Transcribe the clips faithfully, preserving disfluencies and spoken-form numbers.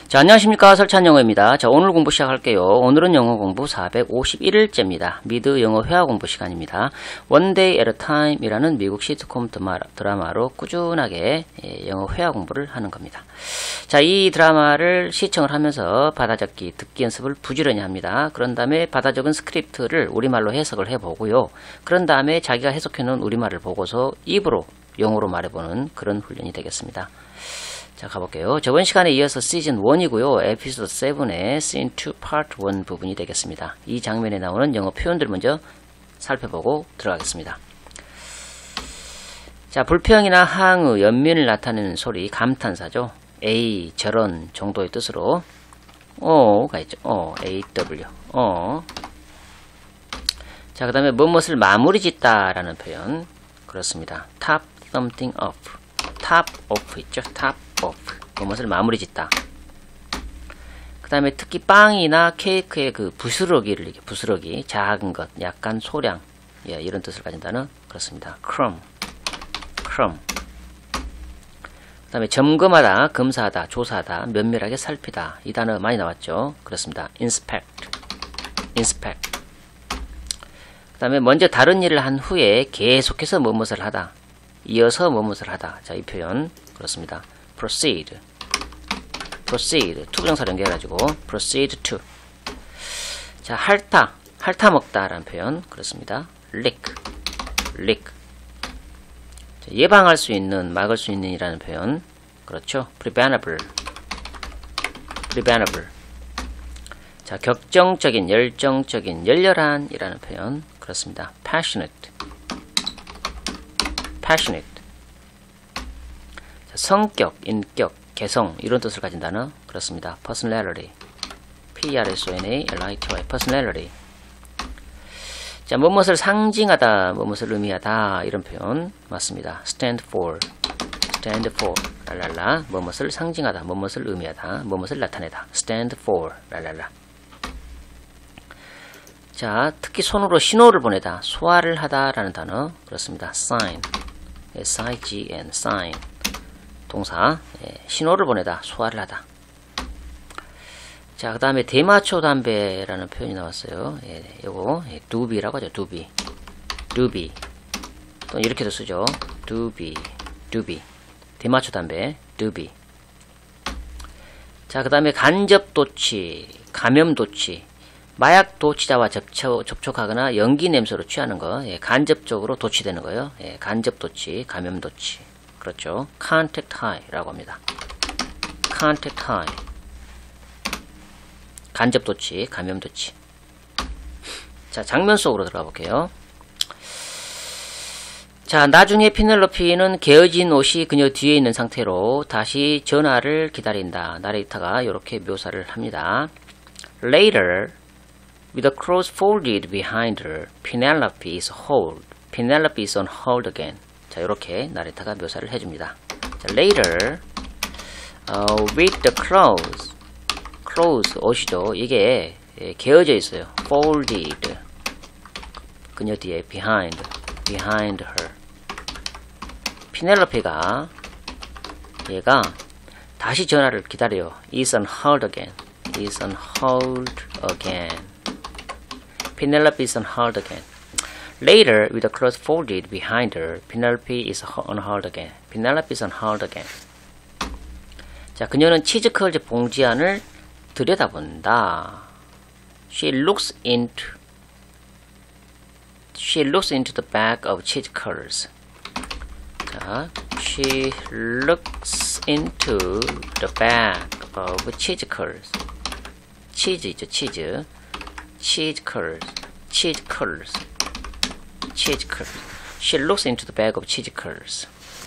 자, 안녕하십니까. 설찬영어입니다. 자, 오늘 공부 시작할게요. 오늘은 영어 공부 사백오십일 일째입니다. 미드 영어 회화 공부 시간입니다. One Day at a Time 이라는 미국 시트콤 드라마로 꾸준하게 영어 회화 공부를 하는 겁니다. 자, 이 드라마를 시청을 하면서 받아적기, 듣기 연습을 부지런히 합니다. 그런 다음에 받아적은 스크립트를 우리말로 해석을 해보고요. 그런 다음에 자기가 해석해놓은 우리말을 보고서 입으로 영어로 말해보는 그런 훈련이 되겠습니다. 자, 가볼게요. 저번 시간에 이어서 시즌 일이고요. 에피소드 칠의 씬 투 파트 일 부분이 되겠습니다. 이 장면에 나오는 영어 표현들 먼저 살펴보고 들어가겠습니다. 자, 불평이나 항의, 연민을 나타내는 소리, 감탄사죠. 에이, 저런 정도의 뜻으로 어가 있죠. 어, 에이더블유, 어. 자, 그 다음에 무엇을 마무리 짓다 라는 표현. 그렇습니다. top something off. top off 있죠. top off. 무엇을 마무리 짓다. 그 다음에 특히 빵이나 케이크의 그 부스러기를, 이렇게 부스러기, 작은 것, 약간 소량, 예, 이런 뜻을 가진 단어. 그렇습니다. crumb. crumb. 그 다음에 점검하다, 검사하다, 조사하다, 면밀하게 살피다. 이 단어 많이 나왔죠. 그렇습니다. inspect. inspect. 그 다음에 먼저 다른 일을 한 후에 계속해서 무엇을 하다. 이어서 무엇을 하다. 자, 이 표현. 그렇습니다. proceed. proceed. 투부정사 연결해가지고 proceed to. 자, 핥다. 핥아먹다 라는 표현. 그렇습니다. lick. lick. 자, 예방할 수 있는, 막을 수 있는 이라는 표현. 그렇죠. preventable. preventable. 자, 격정적인, 열정적인, 열렬한 이라는 표현. 그렇습니다. passionate. passionate. 자, 성격, 인격, 개성 이런 뜻을 가진 단어. 그렇습니다. personality. p-e-r-s-o-n-a-l-i-t-y. personality. 자, 무엇을 상징하다, 무엇을 의미하다 이런 표현 맞습니다. stand for. stand for. 랄랄라. 무엇을 상징하다, 무엇을 의미하다, 무엇을 나타내다. stand for. 랄랄라. 자, 특히 손으로 신호를 보내다, 소화를 하다 라는 단어. 그렇습니다. sign. S-I-G-N. sign. 동사. 예, 신호를 보내다, 소화를 하다. 자, 그 다음에 대마초 담배라는 표현이 나왔어요. 예, 요거 예, 두비라고 하죠. 두비. 두비. 또 이렇게도 쓰죠. 두비. 두비. 대마초 담배. 두비. 자, 그 다음에 간접 도취, 감염 도취. 마약 도취자와 접촉, 접촉하거나 연기 냄새로 취하는 거. 예, 간접적으로 도취되는 거예요. 예, 간접 도취, 감염 도취. 그렇죠. contact high라고 합니다. contact high. 간접 도취, 감염 도취. 자, 장면 속으로 들어가 볼게요. 자, 나중에 피넬로피는 개어진 옷이 그녀 뒤에 있는 상태로 다시 전화를 기다린다. 나레이터가 이렇게 묘사를 합니다. Later, with the clothes folded behind her, Penelope is hold. Penelope is on hold again. 자, 이렇게 나레이터가 묘사를 해줍니다. 자, later, uh, with the clothes. clothes, 옷이죠. 이게 예, 개어져 있어요. folded. 그녀 뒤에 behind. behind her. 피넬로페가 얘가 다시 전화를 기다려요. is on hold again. is on hold again. Penelope is on hold again. Later, with the clothes folded behind her, Penelope is on hold again. Penelope is on hold again. 자, 그녀는 치즈컬즈 봉지 안을 들여다본다. She looks into She looks into the bag of cheese curls. 자, she looks into the bag of cheese curls. 치즈죠, 치즈. cheese curls. cheese curls. cheese curls. She looks into the bag of cheese curls.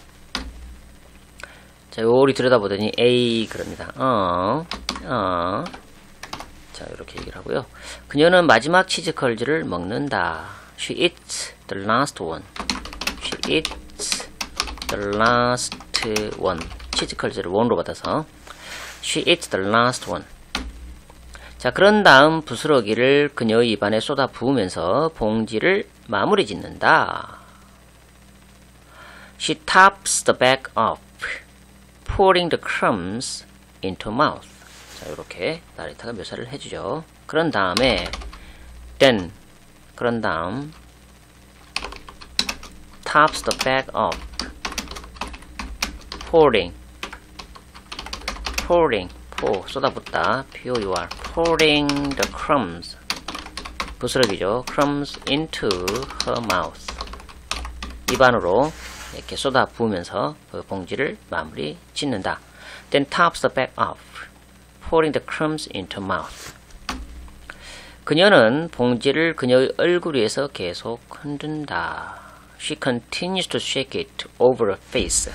자, 요리 들여다보더니 에이 그럽니다. 어, 어. 자, 이렇게 얘기를 하고요. 그녀는 마지막 치즈 컬즈를 먹는다. She eats the last one. She eats the last one. 치즈 컬즈를 원으로 받아서 She eats the last one. 자, 그런 다음 부스러기를 그녀의 입안에 쏟아 부으면서 봉지를 마무리 짓는다. She tops the bag off, pouring the crumbs into mouth. 자, 이렇게 나레이터가 묘사를 해주죠. 그런 다음에 then 그런 다음 tops the bag up pouring pouring pour 쏟아붓다 pour pouring the crumbs 부스러기죠. crumbs into her mouth 입안으로 이렇게 쏟아 부으면서 그 봉지를 마무리 짓는다. Then tops the bag up, pouring the crumbs into mouth. 그녀는 봉지를 그녀의 얼굴 위에서 계속 흔든다. She continues to shake it over her face.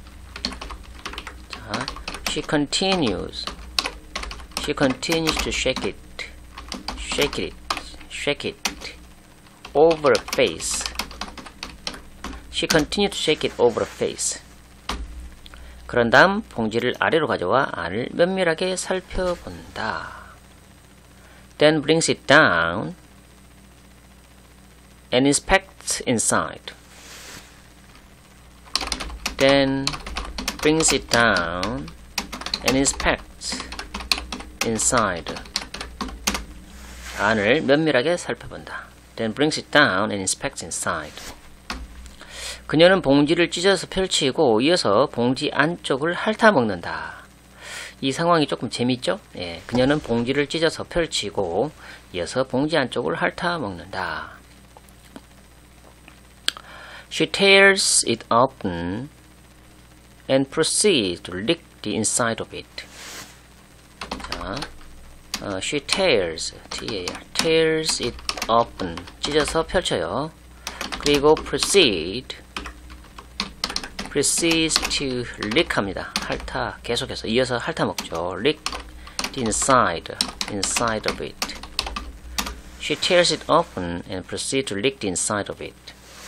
자, she continues, she continues to shake it, shake it, shake it over her face. She continued to shake it over her face. 그런 다음 봉지를 아래로 가져와 안을 면밀하게 살펴본다. Then brings it down and inspects inside. Then brings it down and inspects inside. 안을 면밀하게 살펴본다. Then brings it down and inspects inside. 그녀는 봉지를 찢어서 펼치고 이어서 봉지 안쪽을 핥아먹는다. 이 상황이 조금 재밌죠? 예, 그녀는 봉지를 찢어서 펼치고 이어서 봉지 안쪽을 핥아먹는다. She tears it open and proceeds to lick the inside of it. 자, 어, she tears, T-A-R, tears it open, 찢어서 펼쳐요. 그리고 proceed, proceeds to lick 합니다. 핥아, 계속해서 이어서 핥아먹죠. lick the inside, inside of it. She tears it open and proceeds to lick the inside of it.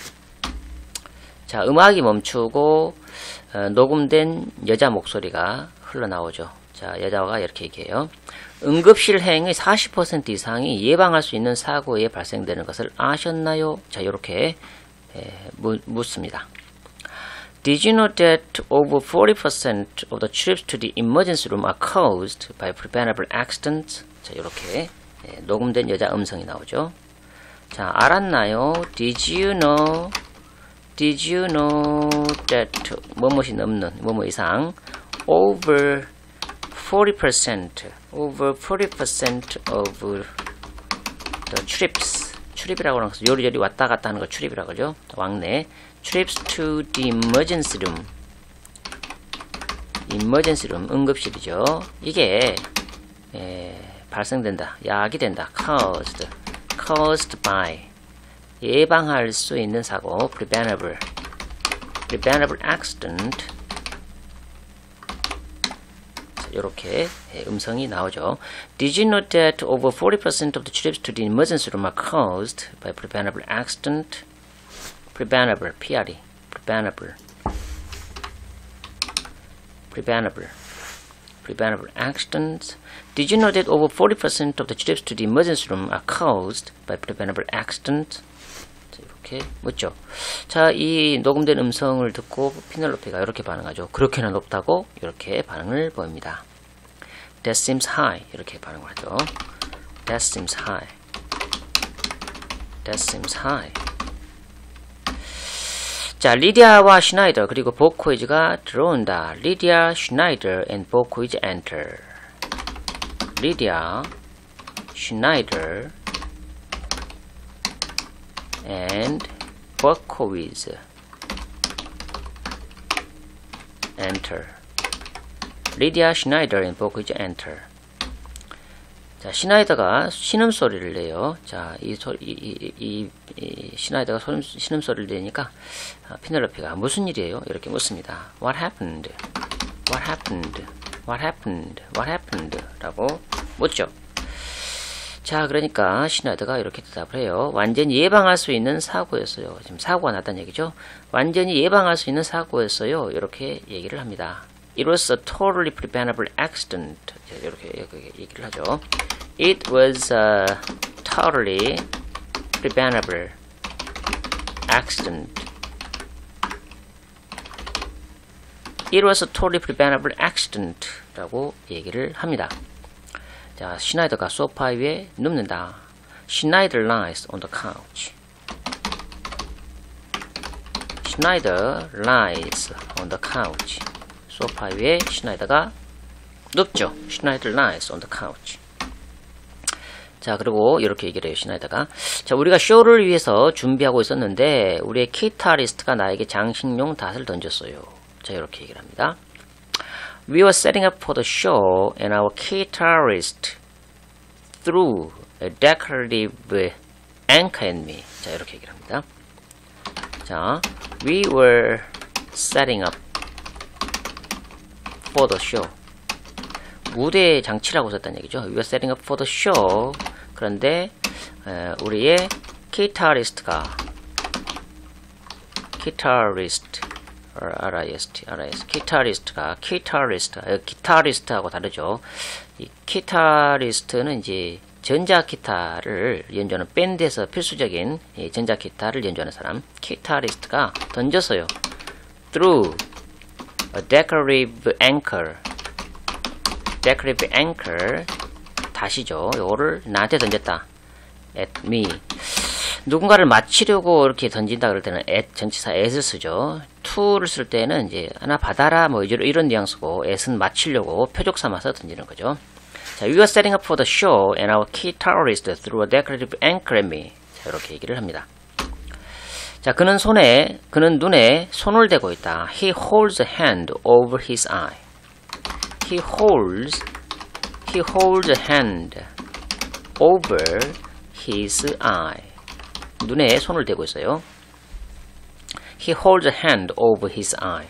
자, 음악이 멈추고 어, 녹음된 여자 목소리가 흘러나오죠. 자, 여자가 이렇게 얘기해요. 응급실 행의 사십 퍼센트 이상이 예방할 수 있는 사고에 발생되는 것을 아셨나요? 자, 이렇게 에, 무, 묻습니다. Did you know that over forty percent of the trips to the emergency room are caused by preventable accidents? 자, 이렇게 예, 녹음된 여자 음성이 나오죠. 자, 알았나요? Did you know? Did you know that 뭐뭐이 넘는 뭐뭐 이상 over forty percent over forty percent of the trips 출입이라고 하는 것은 요리조리 왔다 갔다 하는 거 출입이라고 하죠. 왕래 trips to the emergency room emergency room 응급실이죠. 이게 에, 발생된다. 야기된다. caused caused by 예방할 수 있는 사고 preventable preventable accident 이렇게 음성이 나오죠. Did you know that over forty percent of the trips to the emergency room are caused by preventable accident? Preventable, P-R-E, preventable, preventable, preventable accidents. Did you know that over forty percent of the trips to the emergency room are caused by preventable accident? 자, 이렇게 묻죠. 자, 이 녹음된 음성을 듣고 피넬로페가 이렇게 반응하죠. 그렇게나 높다고 이렇게 반응을 보입니다. That seems high. 이렇게 반응을 하죠. That seems high. That seems high. 자, 리디아와 슈나이더 그리고 보코이즈가 들어온다. 리디아, 슈나이더 and 보코이즈 enter. 리디아, 슈나이더 and 보코이즈 enter. 리디아, 슈나이더 and 보코이즈 enter. 자, 시나이더가 신음소리를 내요. 자, 이, 소, 이, 이, 이, 이 시나이더가 소름, 신음소리를 내니까 아, 피넬로페가 무슨 일이에요? 이렇게 묻습니다. What happened? What happened? What happened? What happened? 라고 묻죠. 자, 그러니까 시나이더가 이렇게 대답을 해요. 완전히 예방할 수 있는 사고였어요. 지금 사고가 났다는 얘기죠. 완전히 예방할 수 있는 사고였어요. 이렇게 얘기를 합니다. It was a totally preventable accident. 이렇게, 이렇게 얘기를 하죠. It was a totally preventable accident. It was a totally preventable accident. 라고 얘기를 합니다. 자, 슈나이더가 소파 위에 눕는다. Schneider lies on the couch. Schneider lies on the couch. 소파 위에 슈나이더가 눕죠. Schneider lies on the couch. 자, 그리고 이렇게 얘기를 해요, 슈나이더가. 자, 우리가 쇼를 위해서 준비하고 있었는데 우리의 기타리스트가 나에게 장식용 닷을 던졌어요. 자, 이렇게 얘기를 합니다. We were setting up for the show and our guitarist threw a decorative anchor at me. 자, 이렇게 얘기를 합니다. 자, we were setting up for the show. 무대 장치라고 썼다는 얘기죠. We were setting up for the show. 그런데 에, 우리의 기타리스트가 기타리스트 R-I-S-T, R-I-S, 기타리스트가 기타리스트, 기타리스트하고 다르죠. 이 기타리스트는 이제 전자 기타를 연주하는 밴드에서 필수적인 전자 기타를 연주하는 사람. 기타리스트가 던졌어요. Through a decorative anchor. decorative anchor 다시죠. 요거를 나한테 던졌다. at me. 누군가를 맞히려고 이렇게 던진다 그럴 때는 at 전치사 at을 쓰죠. to를 쓸 때는 이제 하나 받아라 뭐 이런 뉘앙스고 at은 맞히려고 표적 삼아서 던지는 거죠. 자, we were setting up for the show and our guitarist threw a decorative anchor at me. 자, 이렇게 얘기를 합니다. 자, 그는 손에, 그는 눈에 손을 대고 있다. He holds a hand over his eye. He holds, he holds a hand over his eye. 눈에 손을 대고 있어요. He holds a hand over his eye.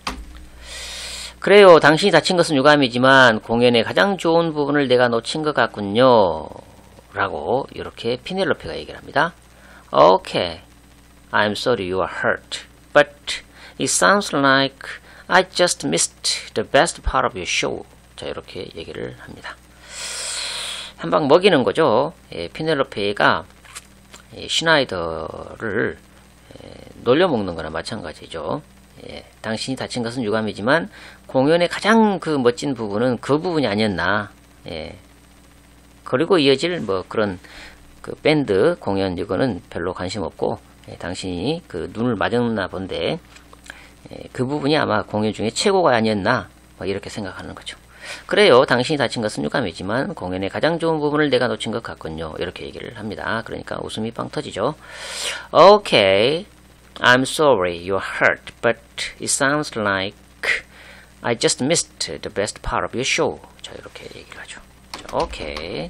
그래요. 당신이 다친 것은 유감이지만 공연의 가장 좋은 부분을 내가 놓친 것 같군요. 라고 이렇게 피넬로페가 얘기를 합니다. Okay, I'm sorry you are hurt. But it sounds like I just missed the best part of your show. 자, 이렇게 얘기를 합니다. 한 방 먹이는 거죠. 예, 피넬로페가 예, 슈나이더를 예, 놀려먹는 거나 마찬가지죠. 예, 당신이 다친 것은 유감이지만 공연의 가장 그 멋진 부분은 그 부분이 아니었나. 예. 그리고 이어질 뭐 그런 그 밴드 공연 이거는 별로 관심 없고 예, 당신이 그 눈을 맞았나 본데 예, 그 부분이 아마 공연 중에 최고가 아니었나 뭐 이렇게 생각하는 거죠. 그래요. 당신이 다친 것은 유감이지만 공연의 가장 좋은 부분을 내가 놓친 것 같군요. 이렇게 얘기를 합니다. 그러니까 웃음이 빵 터지죠. Okay, I'm sorry you're hurt, but it sounds like I just missed the best part of your show. 자, 이렇게 얘기를 하죠. 자, Okay,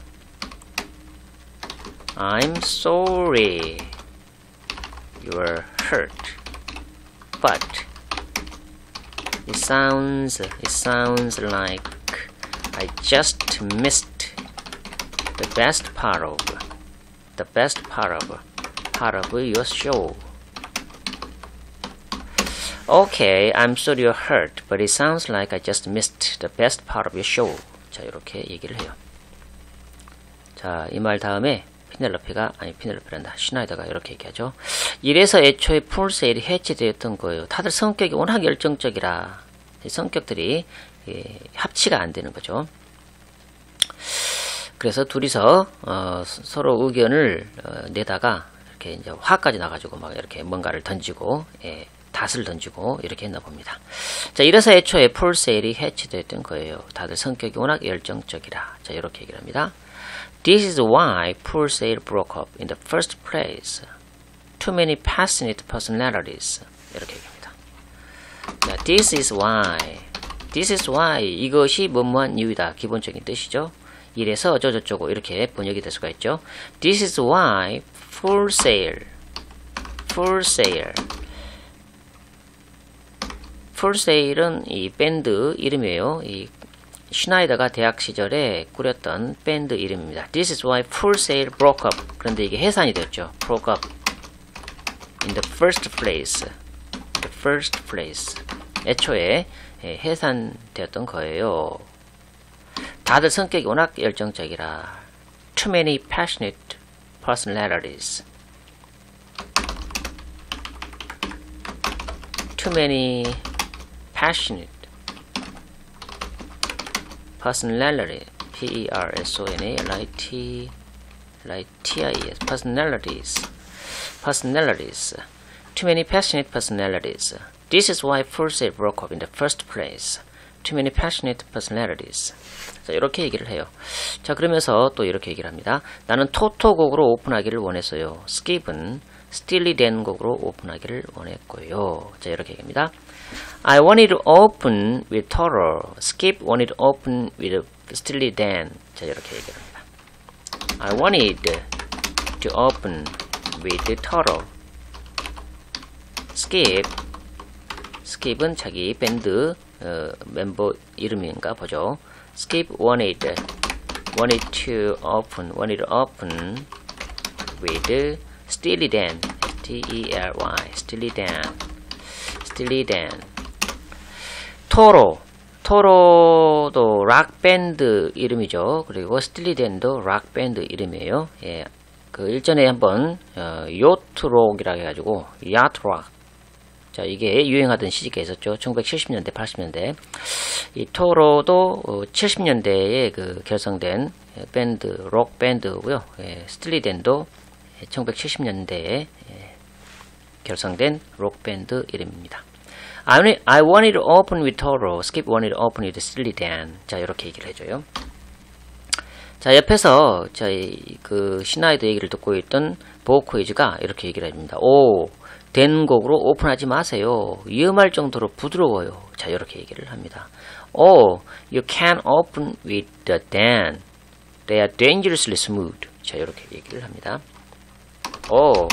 I'm sorry you're hurt, but it sounds it sounds like I just missed the best part of the best part of part of your show. Okay, I'm sorry you're hurt, but it sounds like I just missed the best part of your show. 자, 이렇게 얘기를 해요. 자, 이 말 다음에 피넬로페가 아니 피넬로페란다. 슈나이더가 이렇게 얘기하죠. 이래서 애초에 풀세일이 해체되었던 거예요. 다들 성격이 워낙 열정적이라 성격들이 예, 합치가 안 되는 거죠. 그래서 둘이서 어, 서로 의견을 어, 내다가 이렇게 이제 화까지 나가지고 막 이렇게 뭔가를 던지고 예, 닷을 던지고 이렇게 했나 봅니다. 자, 이래서 애초에 풀세일이 해체됐던 거예요. 다들 성격이 워낙 열정적이라. 자, 이렇게 얘기를 합니다. This is why 풀세일 broke up in the first place. Too many passionate personalities. 이렇게 얘기합니다. 자, this is why. This is why. 이것이 뭐뭐한 이유이다. 기본적인 뜻이죠. 이래서 어쩌저쩌고 이렇게 번역이 될 수가 있죠. This is why 풀세일. 풀세일. 풀세일은 이 밴드 이름이에요. 이 슈나이더가 대학 시절에 꾸렸던 밴드 이름입니다. This is why 풀세일 broke up. 그런데 이게 해산이 됐죠. broke up in the first place. The first place. 애초에 해산되었던 거예요. 다들 성격이 워낙 열정적이라. Too many passionate personalities. Too many passionate personality, P-E-R-S-O-N-A-L-I-T L-I-T-I-S personalities personalities too many passionate personalities. This is why Full Sail broke up in the first place. Too many passionate personalities. 자, 이렇게 얘기를 해요. 자, 그러면서 또 이렇게 얘기를 합니다. 나는 토토 곡으로 오픈하기를 원했어요. Skip은 Steely Dan 곡으로 오픈하기를 원했고요. 자, 이렇게 얘기합니다. I wanted to open with Toto. Skip wanted to open with Steely Dan. 자, 이렇게 얘기를 합니다. I wanted to open with Toto. Skip Skip은 자기 밴드 어, 멤버 이름인가 보죠. Skip wanted wanted to open wanted to open with Steely Dan. S-T-E-L-Y Steely Dan. Steely Dan. 토로 토로도 락 밴드 이름이죠. 그리고 Steely Dan도 락 밴드 이름이에요. 예, 그 일전에 한번 어, 요트록이라고 해가지고 야트록. 자, 이게 유행하던 시기가 있었죠. 천구백칠십 년대, 팔십 년대. 이 토로도 어, 칠십 년대에 그 결성된 밴드, 록 밴드고요. 예, 스틸리 댄도 천구백칠십 년대에 예, 결성된 록 밴드 이름입니다. I wanted, I wanted to open with Toro. Skip wanted to open with Steely Dan. 자, 이렇게 얘기를 해줘요. 자, 옆에서 저희 그 시나이드 얘기를 듣고 있던 보코이즈가 이렇게 얘기를 합니다. 오, 된 곡으로 오픈하지 마세요. 위험할 정도로 부드러워요. 자, 이렇게 얘기를 합니다. Oh, you can't open with the Dan. They are dangerously smooth. 자, 이렇게 얘기를 합니다. Oh,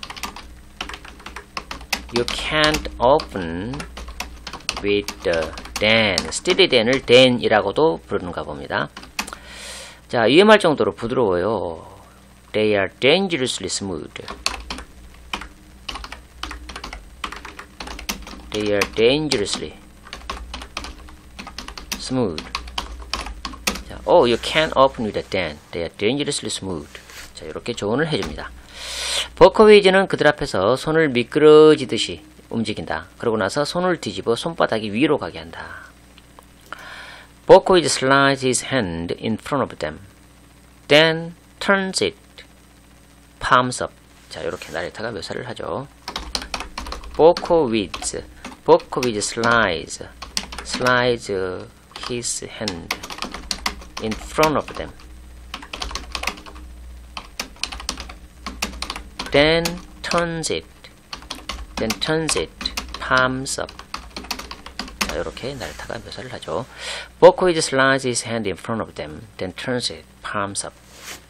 you can't open with the Dan. Steely Dan을 Dan이라고도 부르는가 봅니다. 자, 위험할 정도로 부드러워요. They are dangerously smooth. They are dangerously smooth. 자, oh, you can't open with a Dan. They are dangerously smooth. 자, 이렇게 조언을 해줍니다. 버커웨이즈는 그들 앞에서 손을 미끄러지듯이 움직인다. 그러고 나서 손을 뒤집어 손바닥이 위로 가게 한다. 버커웨이즈 slides his hand in front of them. Then turns it palms up. 자, 이렇게 나레타가 묘사를 하죠. 버커웨이즈 버커웨이즈 slides slides his hand in front of them. Then turns it then turns it palms up. 자, 이렇게 나레타가 묘사를 하죠. 버커웨이즈 slides his hand in front of them. Then turns it palms up.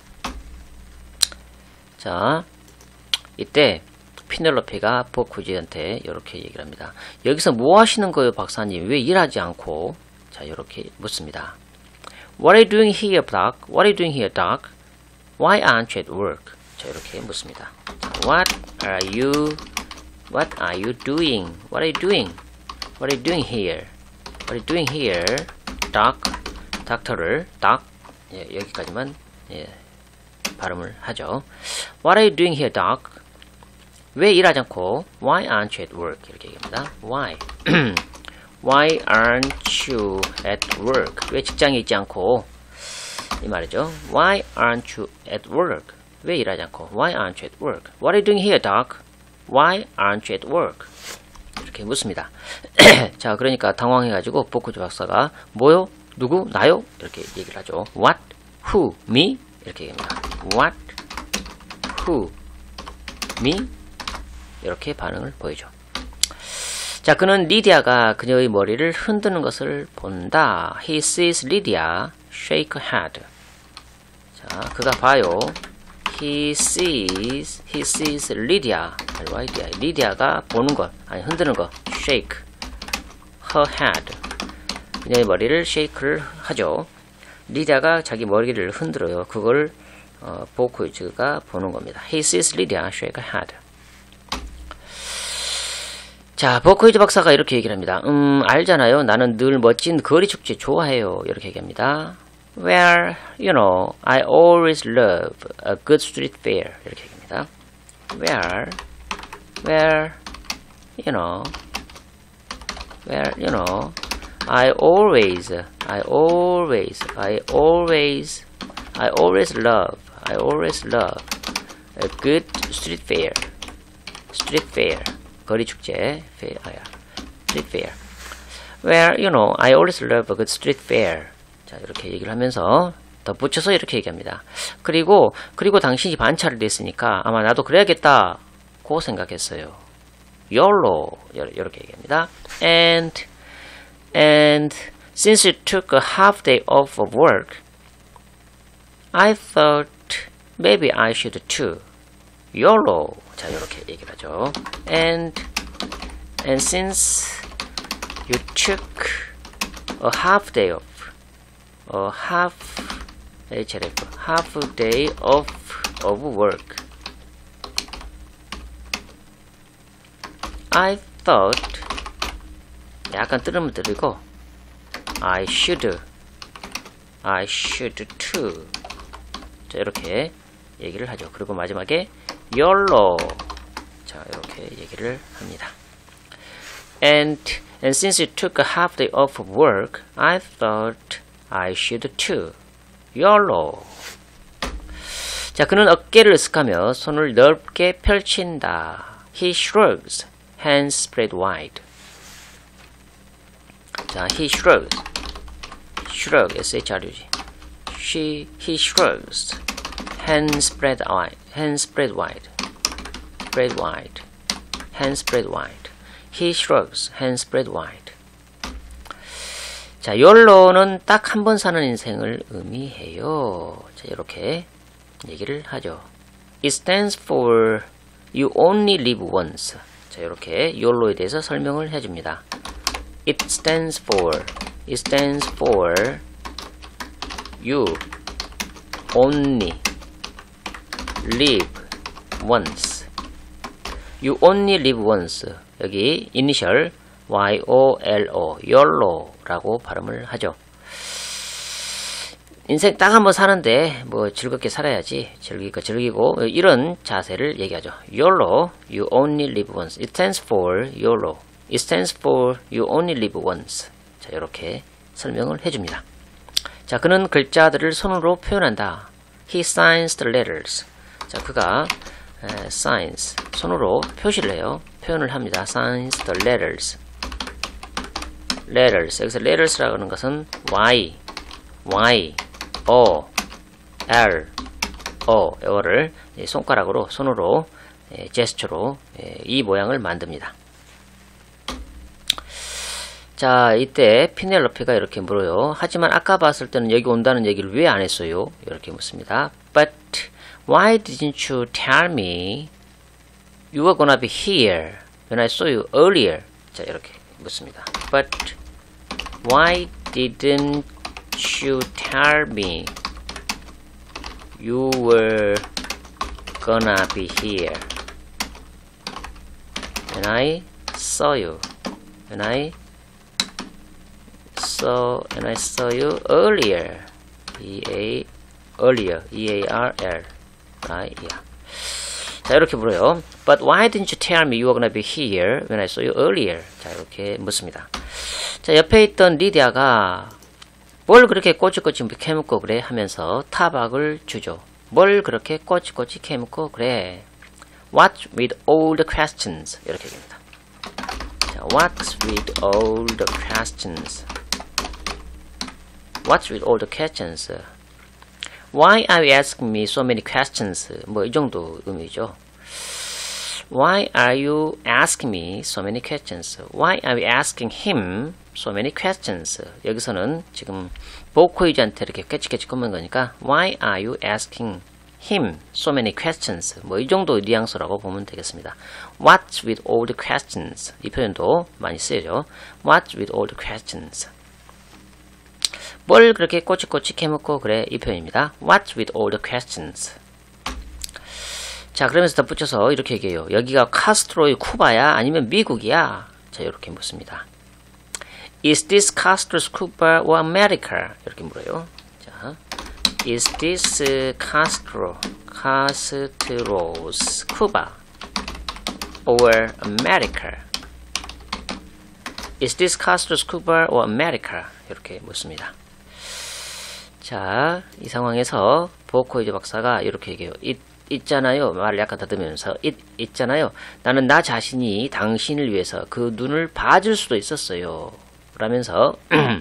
자, 이때 피넬로페가 버커웨이즈한테 이렇게 얘기를 합니다. 여기서 뭐 하시는 거예요, 박사님? 왜 일하지 않고? 자, 이렇게 묻습니다. What are you doing here, Doc? What are you doing here, Doc? Why aren't you at work? 자, 이렇게 묻습니다. 자, What are you What are you doing? What are you doing? What are you doing here? What are you doing here? Doc, 닥터를 Doc, 예, 여기까지만 예, 발음을 하죠. What are you doing here, Doc? 왜 일하지 않고? Why aren't you at work? 이렇게 얘기합니다. Why? Why aren't you at work? 왜 직장에 있지 않고? 이 말이죠. Why aren't you at work? 왜 일하지 않고? Why aren't you at work? What are you doing here, Doc? Why aren't you at work? 이렇게 묻습니다. 자, 그러니까 당황해가지고 버커웨이즈 박사가 뭐요? 누구? 나요? 이렇게 얘기를 하죠. What? Who? Me? 이렇게 얘기합니다. What? Who? Me? 이렇게 반응을 보이죠. 자, 그는 리디아가 그녀의 머리를 흔드는 것을 본다. He sees Lydia shake her head. 자, 그가 봐요. He sees, he sees Lydia, Lydia, 리디아가 보는 것, 아니 흔드는 것, shake her head. 그녀의 머리를 shake를 하죠. 리디아가 자기 머리를 흔들어요. 그걸 어, 버커웨이즈가 보는 겁니다. He sees Lydia shake her head. 자, 버커웨이즈 박사가 이렇게 얘기를 합니다. 음, 알잖아요. 나는 늘 멋진 거리 축제 좋아해요. 이렇게 얘기합니다. Well, you know, I always love a good street fair. 이렇게 얘기합니다. Well, well, you know, well, you know, I always, I always, I always, I always love, I always love a good street fair. street fair. 거리 축제. fair, street fair. Where, you know, I always love a good street fair. 자, 이렇게 얘기를 하면서 덧붙여서 이렇게 얘기합니다. 그리고, 그리고 당신이 반차를 냈으니까 아마 나도 그래야겠다. 고 생각했어요. YOLO. 이렇게 얘기합니다. And, and since you took a half day off of work, I thought maybe I should too. YOLO. 자, 이렇게 얘기를 하죠. And, and since you took a half day off, a half, half day off of work, I thought, 약간 뜨르면 들리고, I should, I should too. 자, 이렇게 얘기를 하죠. 그리고 마지막에 YOLO. 자, 이렇게 얘기를 합니다. And, and since you took a half day off of work, I thought I should too. YOLO. 자, 그는 어깨를 으쓱하며 손을 넓게 펼친다. He shrugs, hands spread wide. 자, he shrugs. shrug, S-H-R-U-G. She, he shrugs. Hands spread wide. Hands spread wide. Spread wide. Hands spread wide. He shrugs. Hands spread wide. 자, YOLO는 딱 한 번 사는 인생을 의미해요. 자, 이렇게 얘기를 하죠. It stands for you only live once. 자, 이렇게 YOLO에 대해서 설명을 해줍니다. It stands for, it stands for you only live once. You only live once. 여기 이니셜 와이 오 엘 오, YOLO라고 발음을 하죠. 인생 딱 한 번 사는데 뭐 즐겁게 살아야지. 즐기고 즐기고 이런 자세를 얘기하죠. YOLO, you only live once. It stands for YOLO. It stands for you only live once. 자, 이렇게 설명을 해줍니다. 자, 그는 글자들을 손으로 표현한다. He signs the letters. 자, 그가 에, signs, 손으로 표시를 해요. 표현을 합니다. signs the letters. letters. 여기서 letters라고 하는 것은 Y, Y, O, L, O 이거를 손가락으로, 손으로, 에, 제스처로 에, 이 모양을 만듭니다. 자, 이때 피넬로피가 이렇게 물어요. 하지만 아까 봤을 때는 여기 온다는 얘기를 왜 안 했어요? 이렇게 묻습니다. But why didn't you tell me you were gonna be here when I saw you earlier? 자, 이렇게 묻습니다. But why didn't you tell me you were gonna be here when I saw you? When I saw when I saw you earlier. E A earlier. E A R L. right? Yeah. 자, 이렇게 물어요. But why didn't you tell me you were gonna be here when I saw you earlier? 자, 이렇게 묻습니다. 자, 옆에 있던 리디아가 뭘 그렇게 꼬치꼬치 캐묻고 그래 하면서 타박을 주죠. 뭘 그렇게 꼬치꼬치 캐묻고 그래. What with all the questions? 이렇게 얘기합니다. 자, What's with all the questions? What's with all the questions? Why are you asking me so many questions? 뭐 이 정도 의미죠. Why are you asking me so many questions? Why are you asking him so many questions? 여기서는 지금 보코이즈한테 이렇게 깨치깨치 꼽는 거니까 Why are you asking him so many questions? 뭐 이 정도 뉘앙스라고 보면 되겠습니다. What's with all the questions? 이 표현도 많이 쓰여져. What's with all the questions? 뭘 그렇게 꼬치꼬치 캐묻고 그래? 이 표현입니다. What's with all the questions? 자, 그러면서 덧붙여서 이렇게 얘기해요. 여기가 카스트로의 쿠바야? 아니면 미국이야? 자, 이렇게 묻습니다. Is this Castro's Cuba or America? 이렇게 물어요. 자, Is this Castro, Castro's Cuba or America? Is this castle Cuba or America? 이렇게 묻습니다. 자, 이 상황에서 보코이즈 박사가 이렇게 얘기해요. It 있잖아요. 말을 약간 더듬으면서 It 있잖아요. 나는 나 자신이 당신을 위해서 그 눈을 봐줄 수도 있었어요. 라면서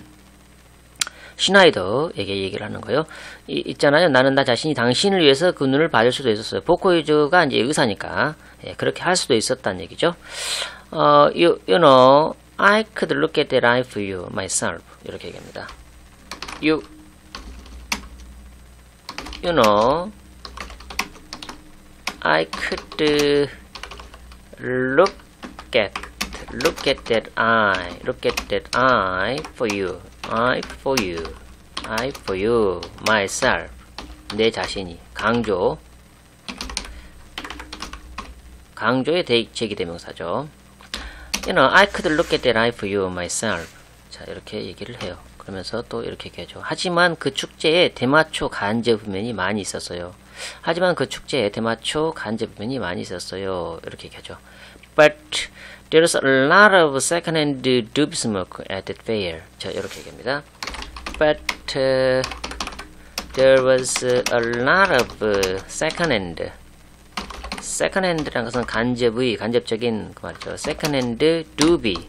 슈나이더에게 얘기를 하는 거예요. 이, 있잖아요. 나는 나 자신이 당신을 위해서 그 눈을 봐줄 수도 있었어요. 보코이즈가 이제 의사니까 예, 그렇게 할 수도 있었다는 얘기죠. 어, you, you know, I could look at that eye for you myself. 이렇게 얘기합니다. You, you know, I could uh, look at, look at that eye, look at that eye for you, eye for you, eye for you, myself. 내 자신이 강조, 강조의 제기대명사죠. You know, I could look at that eye for you myself. 자, 이렇게 얘기를 해요. 그러면서 또 이렇게 얘기하죠. 하지만 그 축제에 대마초 간접 후면이 많이 있었어요. 하지만 그 축제에 대마초 간접 후면이 많이 있었어요. 이렇게 얘기하죠. But there's a lot of second-hand doobie smoke at that fair. 자, 이렇게 얘기합니다. But uh, there was a lot of uh, second-hand. second-hand라는 것은 간접의, 간접적인 그 말이죠. second-hand doobie.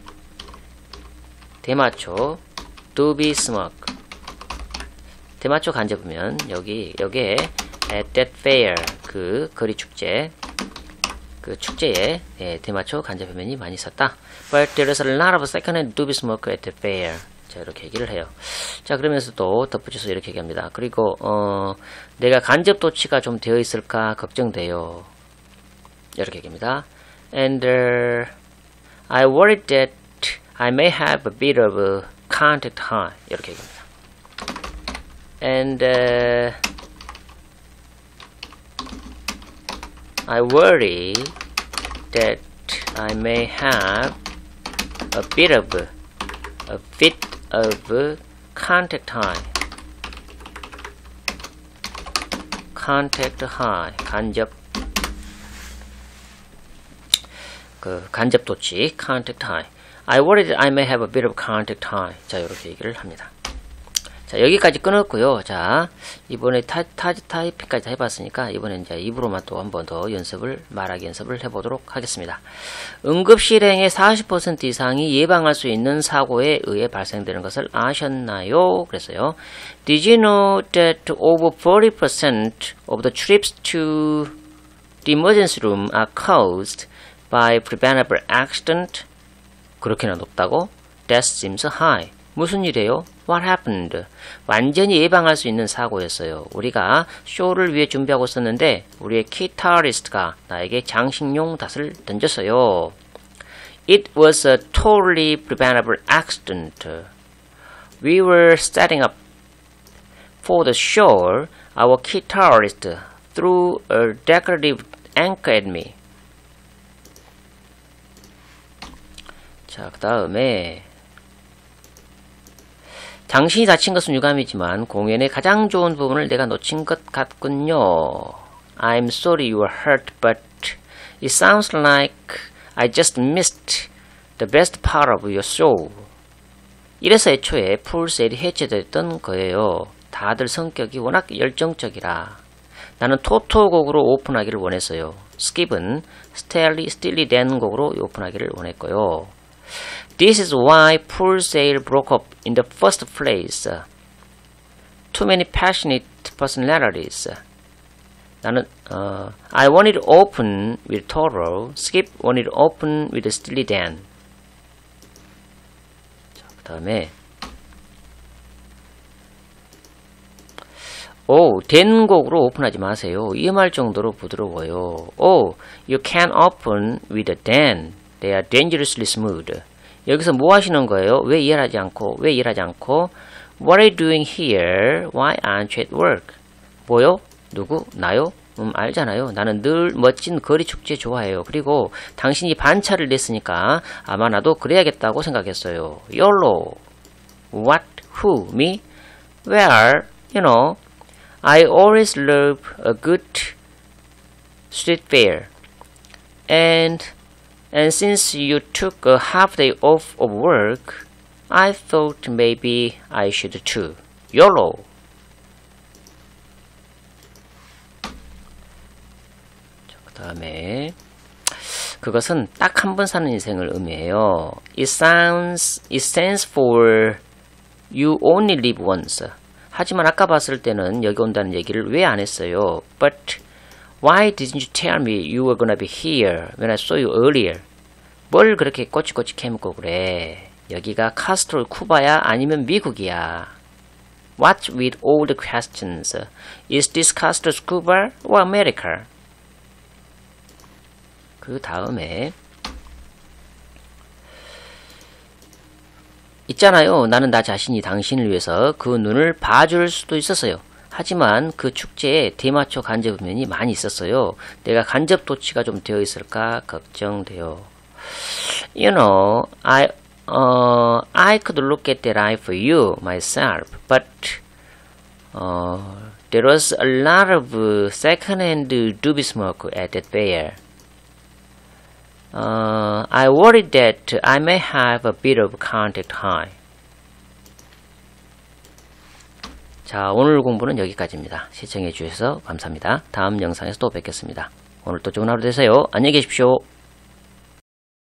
대마초, doobie smoke. 대마초 간접이면 여기 여기에 at that fair 그 거리 축제 그 축제에 예, 대마초 간접표면이 많이 있었다. But there is a lot of second-hand doobie smoke at the fair. 자, 이렇게 얘기를 해요. 자, 그러면서 또 덧붙여서 이렇게 얘기합니다. 그리고 어, 내가 간접 도취가 좀 되어 있을까 걱정돼요. 이렇게 얘기합니다. And uh, I worried that I may have a bit of a contact high. 이렇게 얘기합니다. And uh, I worry that I may have a bit of a, a bit of a contact high. contact high. 간접 그 간접 도취 contact high. I worry that I may have a bit of contact high. 자, 이렇게 얘기를 합니다. 자, 여기까지 끊었고요. 자, 이번에 타, 타, 타이핑까지 다 해봤으니까 이번엔 이제 입으로만 또 한 번 더 연습을, 말하기 연습을 해보도록 하겠습니다. 응급실행의 사십 퍼센트 이상이 예방할 수 있는 사고에 의해 발생되는 것을 아셨나요? 그랬어요. Did you know that over forty percent of the trips to the emergency room are caused by preventable accident? 그렇게나 높다고? That seems high. 무슨 일이에요? What happened? 완전히 예방할 수 있는 사고였어요. 우리가 쇼를 위해 준비하고 있었는데 우리의 기타리스트가 나에게 장식용 닷을 던졌어요. It was a totally preventable accident. We were setting up for the show. Our guitarist threw a decorative anchor at me. 자, 그 다음에 당신이 다친 것은 유감이지만 공연의 가장 좋은 부분을 내가 놓친 것 같군요. I'm sorry you were hurt, but it sounds like I just missed the best part of your show. 이래서 애초에 풀세일이 해체됐던 거예요. 다들 성격이 워낙 열정적이라. 나는 토토곡으로 오픈하기를 원했어요. 스킵은 스틸리, 스틸리 된 곡으로 오픈하기를 원했고요. This is why Full Sail broke up in the first place. Too many passionate personalities. 나는 uh, I wanted to open with Toro. Skip wanted to open with Steely Dan. 자, 그 다음에 오, 된 곡으로 오픈하지 마세요. 이 말 정도로 부드러워요. Oh, you can't open with a Dan. They are dangerously smooth. 여기서 뭐 하시는 거예요? 왜 일하지 않고, 왜 일하지 않고? What are you doing here? Why aren't you at work? 뭐요? 누구? 나요? 음, 알잖아요. 나는 늘 멋진 거리 축제 좋아해요. 그리고 당신이 반차를 냈으니까 아마 나도 그래야겠다고 생각했어요. YOLO. What? Who? Me? Well, you know, I always love a good street fair. And And since you took a half day off of work, I thought maybe I should too. YOLO. 그 다음에 그것은 딱 한 번 사는 인생을 의미해요. It sounds, it stands for you only live once. 하지만 아까 봤을 때는 여기 온다는 얘기를 왜 안 했어요? But why didn't you tell me you were gonna be here when I saw you earlier? 뭘 그렇게 꼬치꼬치 캐묻고 그래? 여기가 카스트로 쿠바야 아니면 미국이야? What with all the questions? Is this Castro's Cuba or America? 그 다음에 있잖아요. 나는 나 자신이 당신을 위해서 그 눈을 봐줄 수도 있었어요. 하지만 그 축제에 대마초 간접 음면이 많이 있었어요. 내가 간접 도치가 좀 되어 있을까 걱정돼요. You know, I, uh, I could look at that eye for you myself, but uh, there was a lot of second-hand doobie smoke at that fair. Uh, I worried that I may have a bit of contact high. 자, 오늘 공부는 여기까지입니다. 시청해 주셔서 감사합니다. 다음 영상에서 또 뵙겠습니다. 오늘 또 좋은 하루 되세요. 안녕히 계십시오.